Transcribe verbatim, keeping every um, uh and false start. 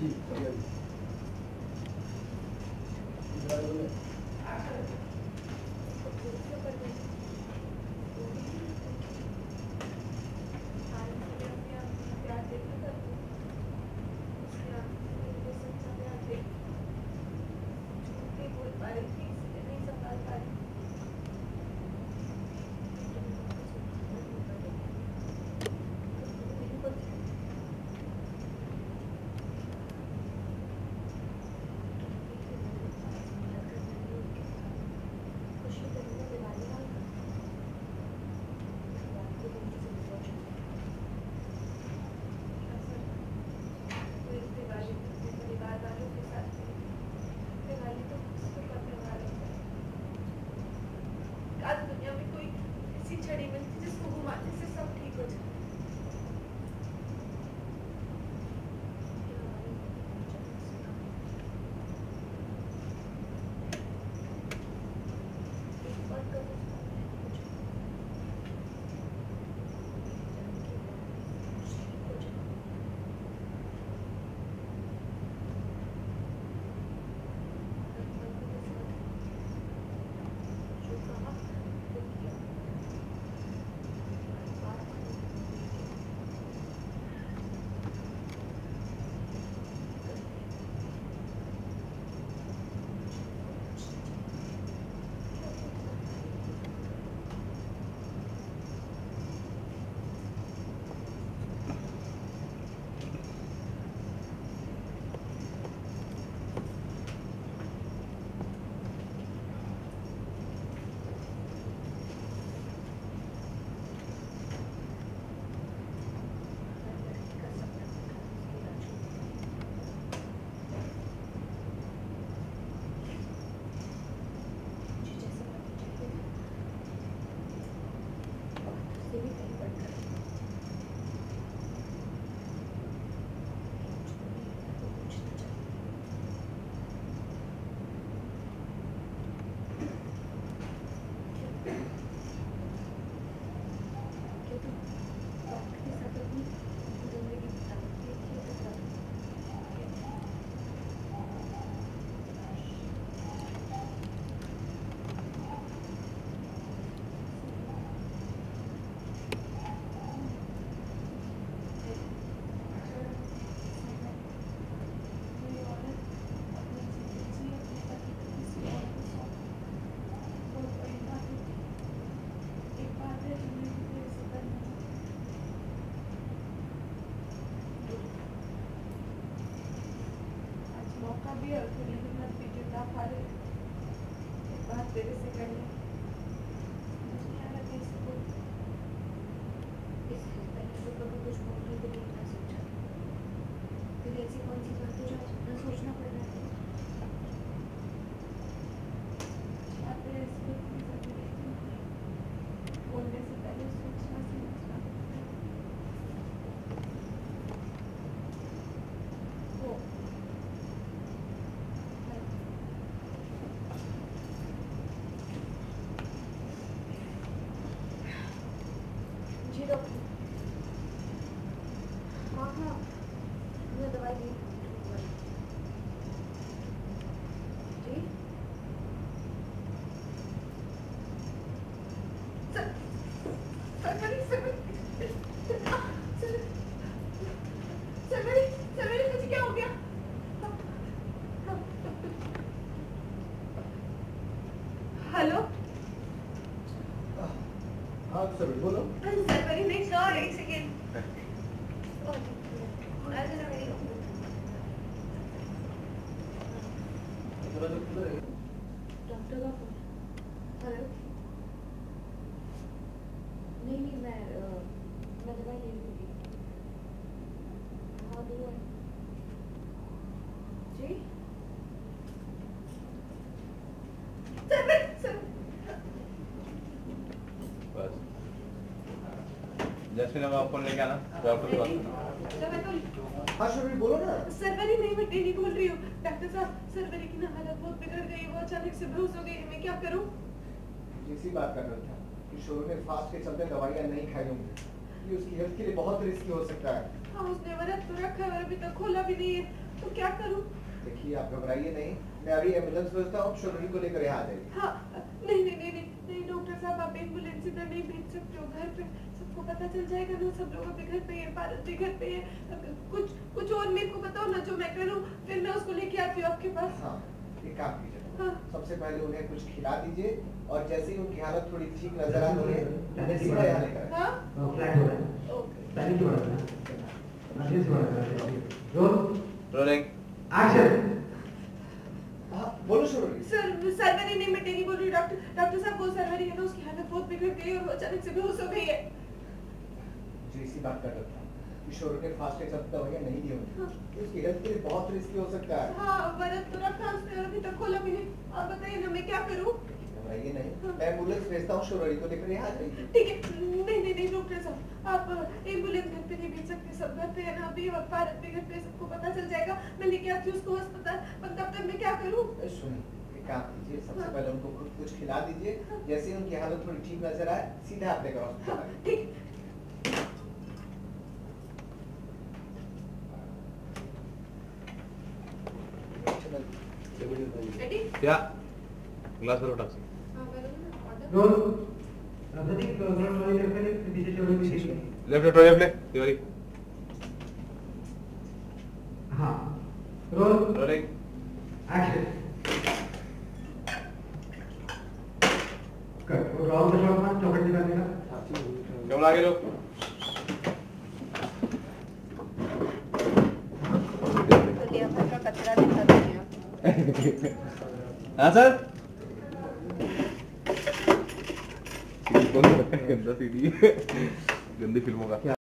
जी बढ़िया जी। छड़ी मिलती जिसको घुमाने से सब ठीक हो जाए। तेरे से कर ले मुझे नहीं आ रहा कैसे बोल इससे पहले तो कभी कुछ बोलने के लिए ना सोचा फिर ऐसी कौन सी बात है जो आज इतना सोचना पड़ रहा है। बोलने से पहले सोचना समझना वो हाँ हाँ मैं दवाई ली जी सर सर मेरी सर सर सर मेरी सर मेरी मुझे क्या हो गया। हेलो हाँ सर बोलो। सर मेरी नहीं सर एक सेकेंड डॉक्टर का फोन। हेलो नहीं नहीं मैं मैं दवाई ले लूँगी। हाँ दूर है जी सर सर बस जैसे मैं फोन लेके आना डॉक्टर से बात करना। सर मैं तो हाँ शर्मी बोलो ना। सर मेरी नहीं मैं नहीं बोल रही हूँ डॉक्टर साहब। सर मेरी की ना हालत बहुत बिगड़ गई वो अचानक से बेहोश हो गई मैं क्या करूँ। इसी बात का डर था कि शुरू में फास्ट के चलते दवाइयाँ नहीं खाई होंगी ये उसकी हेल्थ के लिए बहुत रिस्की हो सकता है। हाँ उसने व्रत तो रखा है और अभी तक खोला भी नहीं है तो क्या करूं? देखिए आप घबराइए नहीं, मैं अभी एम्बुलेंस भेजता हूँ, शोरी को लेकर यहाँ आ जाइए। हाँ, नहीं नहीं नहीं नहीं नहीं डॉक्टर साहब, आप एम्बुलेंस इधर नहीं भेज सकते हो, घर पे सबको पता चल जाएगा ना, सब लोग अभी घर पे है, भारत भी घर पे है, कुछ कुछ और मेरे को बताओ ना जो मैं करूँ, फिर मैं उसको लेके आती हूँ आपके पास। हाँ, एक काम कीजिए, हाँ। सबसे पहले उन्हें कुछ खिला दीजिए और जैसे ही उनकी हालत थोड़ी ठीक नजर आ रही है, उन्हें सीधा यहाँ लेकर आइए। हाँ? फ्लैट हो रहा है। ओके। प्लानिंग हो रहा है। मशीन हो रहा है। Roll rolling. एक्शन। हाँ, बोलो शोरी। सर सरवरी नहीं, मैं टेरी बोल रही हूँ। डॉक्टर डॉक्टर साहब वो सरवरी है ना, उसकी हालत बहुत बिगड़ गई है और वो अचानक से बेहोश हो गई है। जो इसी बात का डर था कि शोरी ने फास्ट के चलते दवाइयाँ नहीं दी होंगी, हाँ। उसकी हेल्थ के लिए बहुत रिस्की हो सकता है। हाँ, बरत तो रखा उसने और अभी तक खोला भी नहीं। आप बताइए ना मैं क्या करूँ? घबराइए नहीं, हाँ। मैं एम्बुलेंस भेजता हूँ, शोरी को लेकर यहाँ आ जाइए। ठीक है, नहीं नहीं नहीं डॉक्टर साहब, आप एम्बुलेंस घर पे नहीं भेज सकते, सब घर पे है ना अभी, और भारत भी घर पे, सबको पता चल जाएगा। मैं लेके आती हूँ उसको अस्पताल, पर तब तक मैं क्या करूँ? ए, सुनिए, एक काम कीजिए, सबसे हाँ। पहले उनको कुछ कुछ खिला दीजिए, हाँ। जैसे ही उनकी हालत थोड़ी ठीक नजर आए, सीधा आप लेकर हॉस्पिटल हाँ, आइए। ठीक। रेडी? क्या ग्लास भरो टैक्सी। हाँ, बरोबर ना, ऑर्डर। रोल प्रतीक रोल वाली लेफ्ट में पीछे चलो पीछे। लेफ्ट लेफ्ट लेफ्ट ले तिवारी। हाँ। Roll rolling. एक्शन। कर वो राउंड का शॉट मार, चौकट निकालने का। कैमरा आगे लो। दुनिया भर का कचरा दिखा दिया। हाँ सर। गंदा सीडी गंदी फिल्मों का।